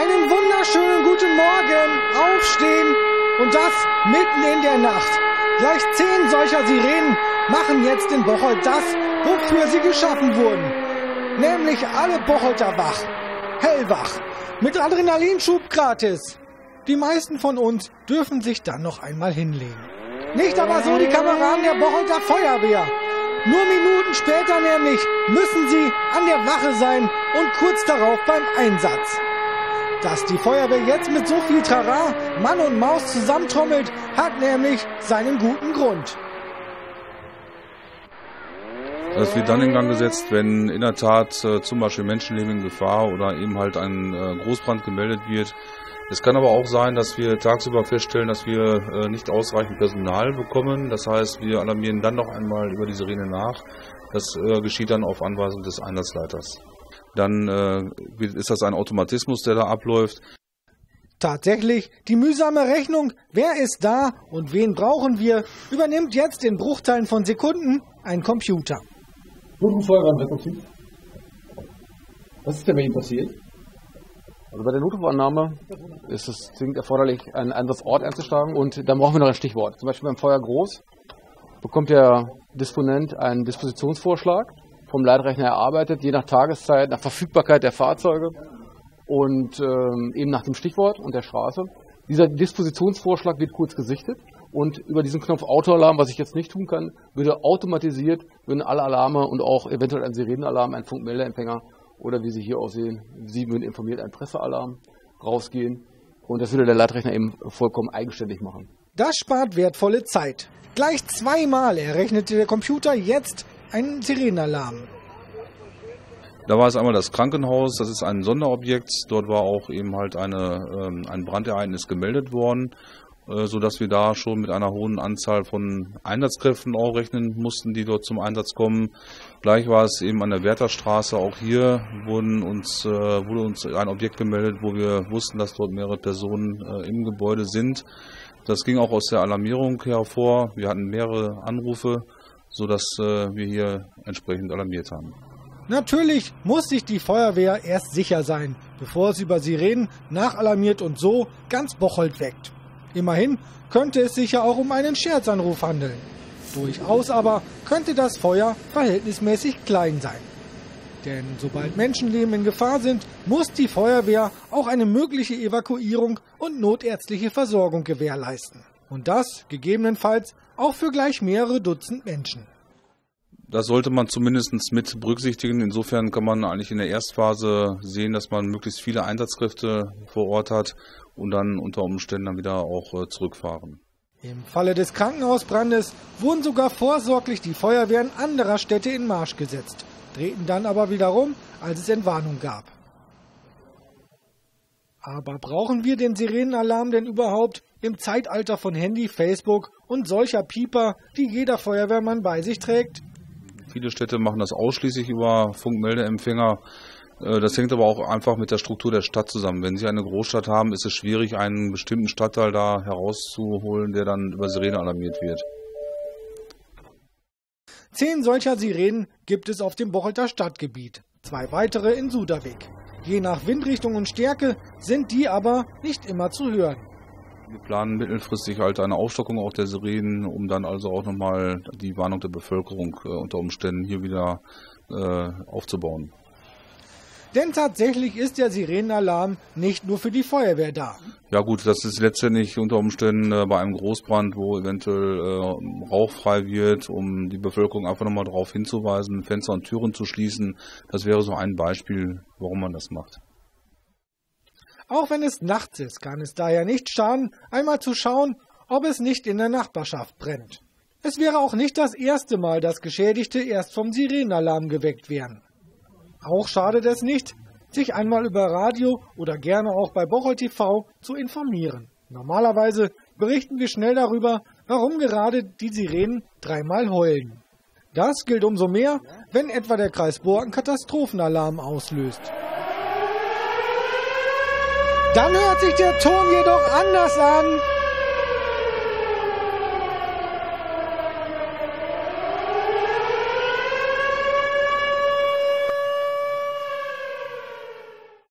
Einen wunderschönen guten Morgen, aufstehen und das mitten in der Nacht. Gleich 10 solcher Sirenen machen jetzt in Bocholt das, wofür sie geschaffen wurden. Nämlich alle Bocholter wach, hellwach, mit Adrenalinschub gratis. Die meisten von uns dürfen sich dann noch einmal hinlegen. Nicht aber so die Kameraden der Bocholter Feuerwehr. Nur Minuten später nämlich müssen sie an der Wache sein und kurz darauf beim Einsatz. Dass die Feuerwehr jetzt mit so viel Trara Mann und Maus zusammentrommelt, hat nämlich seinen guten Grund. Das wird dann in Gang gesetzt, wenn in der Tat zum Beispiel Menschenleben in Gefahr oder eben halt ein Großbrand gemeldet wird. Es kann aber auch sein, dass wir tagsüber feststellen, dass wir nicht ausreichend Personal bekommen. Das heißt, wir alarmieren dann noch einmal über die Sirene nach. Das geschieht dann auf Anweisung des Einsatzleiters. Dann ist das ein Automatismus, der da abläuft. Tatsächlich, die mühsame Rechnung, wer ist da und wen brauchen wir, übernimmt jetzt in Bruchteilen von Sekunden ein Computer. Guten Feuerwehrrettungsdienst. Was ist denn bei Ihnen passiert? Also bei der Notrufannahme ist es zwingend erforderlich, einen Einsatzort einzuschlagen und dann brauchen wir noch ein Stichwort. Zum Beispiel beim Feuer Groß bekommt der Disponent einen Dispositionsvorschlag vom Leitrechner erarbeitet, je nach Tageszeit, nach Verfügbarkeit der Fahrzeuge und eben nach dem Stichwort und der Straße. Dieser Dispositionsvorschlag wird kurz gesichtet und über diesen Knopf Autoalarm, was ich jetzt nicht tun kann, würde automatisiert, würden alle Alarme und auch eventuell ein Sirenenalarm, ein Funkmeldeempfänger oder wie Sie hier auch sehen, Sie würden informiert, ein Pressealarm rausgehen und das würde der Leitrechner eben vollkommen eigenständig machen. Das spart wertvolle Zeit. Gleich 2-mal errechnete der Computer jetzt einen Sirenenalarm. Da war es einmal das Krankenhaus, das ist ein Sonderobjekt. Dort war auch eben halt ein Brandereignis gemeldet worden, sodass wir da schon mit einer hohen Anzahl von Einsatzkräften auch rechnen mussten, die dort zum Einsatz kommen. Gleich war es eben an der Wärterstraße. Auch hier wurde uns ein Objekt gemeldet, wo wir wussten, dass dort mehrere Personen im Gebäude sind. Das ging auch aus der Alarmierung hervor. Wir hatten mehrere Anrufe, sodass wir hier entsprechend alarmiert haben. Natürlich muss sich die Feuerwehr erst sicher sein, bevor es über Sirenen nachalarmiert und so ganz Bocholt weckt. Immerhin könnte es sich ja auch um einen Scherzanruf handeln. Durchaus aber könnte das Feuer verhältnismäßig klein sein. Denn sobald Menschenleben in Gefahr sind, muss die Feuerwehr auch eine mögliche Evakuierung und notärztliche Versorgung gewährleisten. Und das gegebenenfalls auch für gleich mehrere Dutzend Menschen. Das sollte man zumindest mit berücksichtigen. Insofern kann man eigentlich in der Erstphase sehen, dass man möglichst viele Einsatzkräfte vor Ort hat und dann unter Umständen dann wieder auch zurückfahren. Im Falle des Krankenhausbrandes wurden sogar vorsorglich die Feuerwehren anderer Städte in Marsch gesetzt, drehten dann aber wieder rum, als es Entwarnung gab. Aber brauchen wir den Sirenenalarm denn überhaupt im Zeitalter von Handy, Facebook und solcher Pieper, die jeder Feuerwehrmann bei sich trägt? Viele Städte machen das ausschließlich über Funkmeldeempfänger. Das hängt aber auch einfach mit der Struktur der Stadt zusammen. Wenn Sie eine Großstadt haben, ist es schwierig, einen bestimmten Stadtteil da herauszuholen, der dann über Sirene alarmiert wird. 10 solcher Sirenen gibt es auf dem Bocholter Stadtgebiet, 2 weitere in Suderwig. Je nach Windrichtung und Stärke sind die aber nicht immer zu hören. Wir planen mittelfristig halt eine Aufstockung auch der Sirenen, um dann also auch nochmal die Warnung der Bevölkerung unter Umständen hier wieder aufzubauen. Denn tatsächlich ist der Sirenenalarm nicht nur für die Feuerwehr da. Ja gut, das ist letztendlich unter Umständen bei einem Großbrand, wo eventuell Rauch frei wird, um die Bevölkerung einfach nochmal darauf hinzuweisen, Fenster und Türen zu schließen. Das wäre so ein Beispiel, warum man das macht. Auch wenn es nachts ist, kann es daher nicht schaden, einmal zu schauen, ob es nicht in der Nachbarschaft brennt. Es wäre auch nicht das erste Mal, dass Geschädigte erst vom Sirenenalarm geweckt werden. Auch schadet es nicht, sich einmal über Radio oder gerne auch bei Bocholt TV zu informieren. Normalerweise berichten wir schnell darüber, warum gerade die Sirenen 3-mal heulen. Das gilt umso mehr, wenn etwa der Kreis Borken Katastrophenalarm auslöst. Dann hört sich der Ton jedoch anders an.